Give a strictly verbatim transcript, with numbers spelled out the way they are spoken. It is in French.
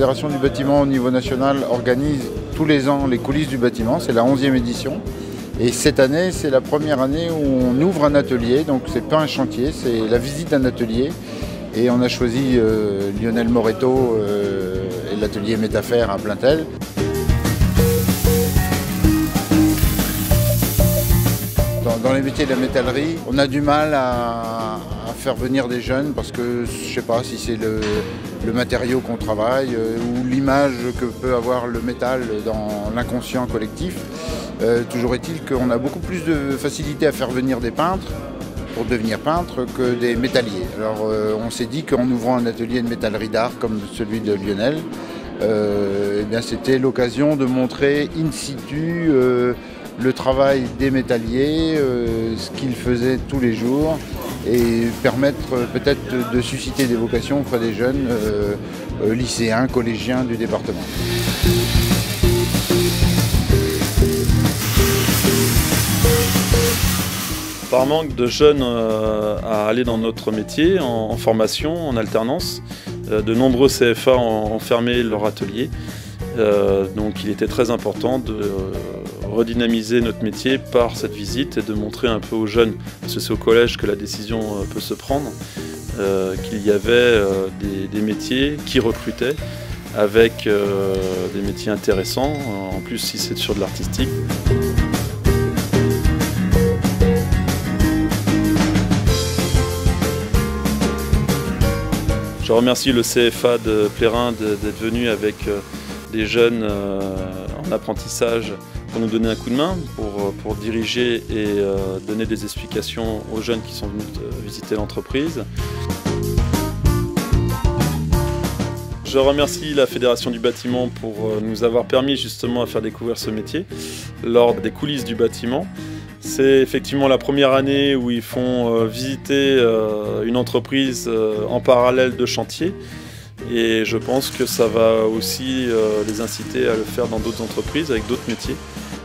Fédération du bâtiment au niveau national organise tous les ans les coulisses du bâtiment, c'est la onzième édition. Et cette année, c'est la première année où on ouvre un atelier, donc c'est pas un chantier, c'est la visite d'un atelier. Et on a choisi euh, Lionel Moretto euh, et l'atelier Métafer à Plaintel. Dans, dans les métiers de la métallerie, on a du mal à, à faire venir des jeunes parce que je ne sais pas si c'est le, le matériau qu'on travaille euh, ou l'image que peut avoir le métal dans l'inconscient collectif. Euh, toujours est-il qu'on a beaucoup plus de facilité à faire venir des peintres pour devenir peintre que des métalliers. Alors euh, on s'est dit qu'en ouvrant un atelier de métallerie d'art comme celui de Lionel, euh, eh bien c'était l'occasion de montrer in situ euh, le travail des métalliers, euh, ce qu'ils faisaient tous les jours et permettre euh, peut-être de, de susciter des vocations auprès des jeunes euh, euh, lycéens, collégiens du département. Par manque de jeunes euh, à aller dans notre métier, en, en formation, en alternance, euh, de nombreux C F A ont, ont fermé leur atelier. Euh, donc il était très important de euh, redynamiser notre métier par cette visite et de montrer un peu aux jeunes, parce que c'est au collège que la décision euh, peut se prendre, euh, qu'il y avait euh, des, des métiers qui recrutaient avec euh, des métiers intéressants, en plus si c'est sur de l'artistique. Je remercie le C F A de Plérin d'être venu avec des jeunes en apprentissage pour nous donner un coup de main, pour, pour diriger et donner des explications aux jeunes qui sont venus visiter l'entreprise. Je remercie la Fédération du bâtiment pour nous avoir permis justement à faire découvrir ce métier lors des coulisses du bâtiment. C'est effectivement la première année où ils font visiter une entreprise en parallèle de chantier et je pense que ça va aussi les inciter à le faire dans d'autres entreprises avec d'autres métiers.